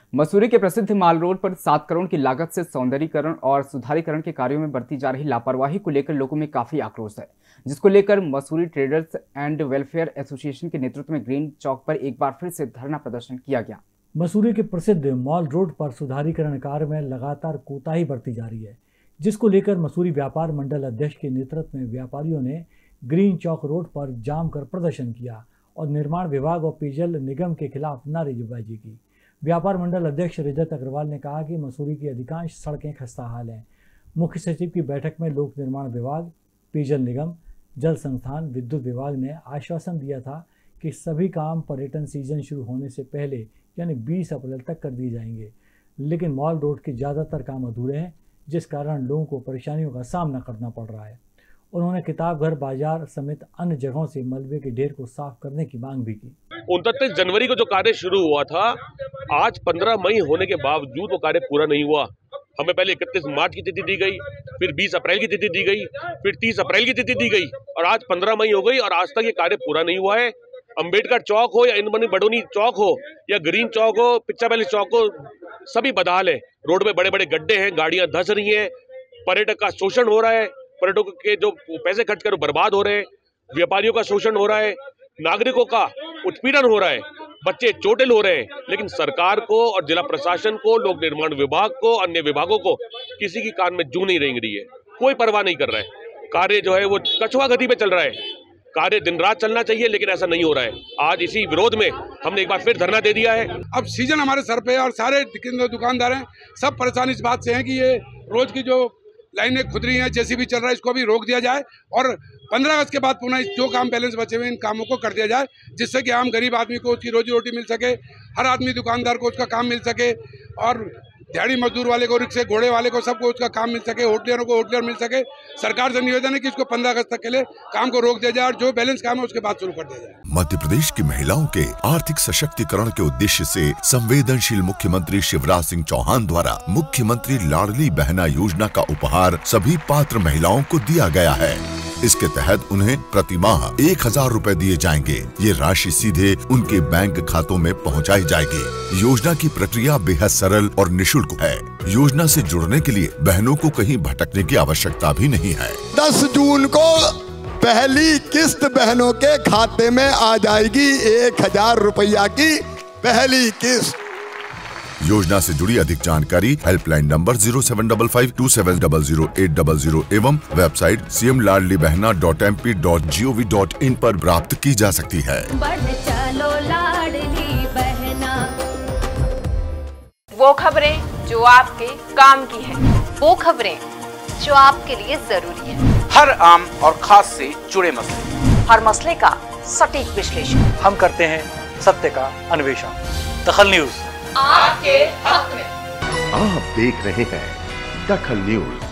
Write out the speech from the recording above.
मसूरी के प्रसिद्ध माल रोड पर 7 करोड़ की लागत से सौंदर्यीकरण और सुधारीकरण के कार्यों में बरती जा रही लापरवाही को लेकर लोगों में काफी आक्रोश है, जिसको लेकर Mussoorie traders and welfare association के नेतृत्व में ग्रीन चौक पर एक बार फिर से धरना प्रदर्शन किया गया। मसूरी के प्रसिद्ध मॉल रोड पर सुधारीकरण कार्य में लगातार कोताही बरती जा रही है, जिसको लेकर मसूरी व्यापार मंडल अध्यक्ष के नेतृत्व में व्यापारियों ने ग्रीन चौक रोड पर जाम कर प्रदर्शन किया और निर्माण विभाग और पेयजल निगम के खिलाफ नारेबाजी की। व्यापार मंडल अध्यक्ष रजत अग्रवाल ने कहा कि मसूरी की अधिकांश सड़कें खस्ताहाल हैं। मुख्य सचिव की बैठक में लोक निर्माण विभाग, पेयजल निगम, जल संस्थान, विद्युत विभाग ने आश्वासन दिया था कि सभी काम पर्यटन सीजन शुरू होने से पहले यानी 20 अप्रैल तक कर दिए जाएंगे, लेकिन मॉल रोड के ज़्यादातर काम अधूरे हैं, जिस कारण लोगों को परेशानियों का सामना करना पड़ रहा है। उन्होंने किताब घर बाजार समेत अन्य जगहों से मलबे के ढेर को साफ करने की मांग भी की। 29 जनवरी को जो कार्य शुरू हुआ था, आज 15 मई होने के बावजूद वो कार्य पूरा नहीं हुआ। हमें पहले 31 मार्च की तिथि दी गई, फिर 20 अप्रैल की तिथि दी गई, फिर 30 अप्रैल की तिथि दी गई और आज 15 मई हो गई और आज तक ये कार्य पूरा नहीं हुआ है। अंबेडकर चौक हो या इंद्रमणि बडोनी चौक हो या ग्रीन चौक हो, पिच्चा पैलेस चौक हो, सभी बदहाल है। रोड में बड़े बड़े गड्ढे हैं, गाड़ियां धंस रही हैं, पर्यटक का शोषण हो रहा है, पर्यटकों के जो पैसे खर्च कर बर्बाद हो रहे हैं, व्यापारियों का शोषण हो रहा है, नागरिकों का उत्पीड़न हो रहा है, बच्चे चोटिल हो रहे हैं। लेकिन सरकार को और जिला प्रशासन को, लोक निर्माण विभाग को, अन्य विभागों को किसी की कान में जूं नहीं रेंग रही है, कोई परवाह नहीं कर रहा है। कार्य जो है वो कछुआ गति पे चल रहा है। कार्य दिन रात चलना चाहिए, लेकिन ऐसा नहीं हो रहा है। आज इसी विरोध में हमने एक बार फिर धरना दे दिया है। अब सीजन हमारे सर पे और सारे दुकानदार हैं, सब परेशान इस बात से हैं कि ये रोज की जो लाइनें खुद रही हैं, जेसीबी चल रहा है, इसको भी रोक दिया जाए और 15 अगस्त के बाद पुनः जो काम बैलेंस बचे हुए इन कामों को कर दिया जाए, जिससे कि आम गरीब आदमी को उसकी रोजी रोटी मिल सके, हर आदमी दुकानदार को उसका काम मिल सके और दिहाड़ी मजदूर वाले को, रिक्शे घोड़े वाले को, सबको उसका काम मिल सके, होटलियरों को होटलियर मिल सके। सरकार से निवेदन है कि इसको 15 अगस्त तक के लिए काम को रोक दिया जाए और जो बैलेंस काम है उसके बाद शुरू कर दिया जाए। मध्य प्रदेश की महिलाओं के आर्थिक सशक्तिकरण के उद्देश्य से संवेदनशील मुख्यमंत्री शिवराज सिंह चौहान द्वारा मुख्यमंत्री लाडली बहना योजना का उपहार सभी पात्र महिलाओं को दिया गया है। इसके तहत उन्हें प्रतिमाह 1000 रुपए दिए जाएंगे। ये राशि सीधे उनके बैंक खातों में पहुंचाई जाएगी। योजना की प्रक्रिया बेहद सरल और निःशुल्क है। योजना से जुड़ने के लिए बहनों को कहीं भटकने की आवश्यकता भी नहीं है। 10 जून को पहली किस्त बहनों के खाते में आ जाएगी। 1000 रुपया की पहली किस्त। योजना से जुड़ी अधिक जानकारी हेल्पलाइन नंबर 075527000800 एवं वेबसाइट cmladlibehna.mp.gov.in पर प्राप्त की जा सकती है। बढ़ चलो लाडली बहना। वो खबरें जो आपके काम की है, वो खबरें जो आपके लिए जरूरी है। हर आम और खास से जुड़े मसले, हर मसले का सटीक विश्लेषण हम करते हैं, सत्य का अन्वेषण। दखल न्यूज आपके हक में। आप देख रहे हैं दखल न्यूज।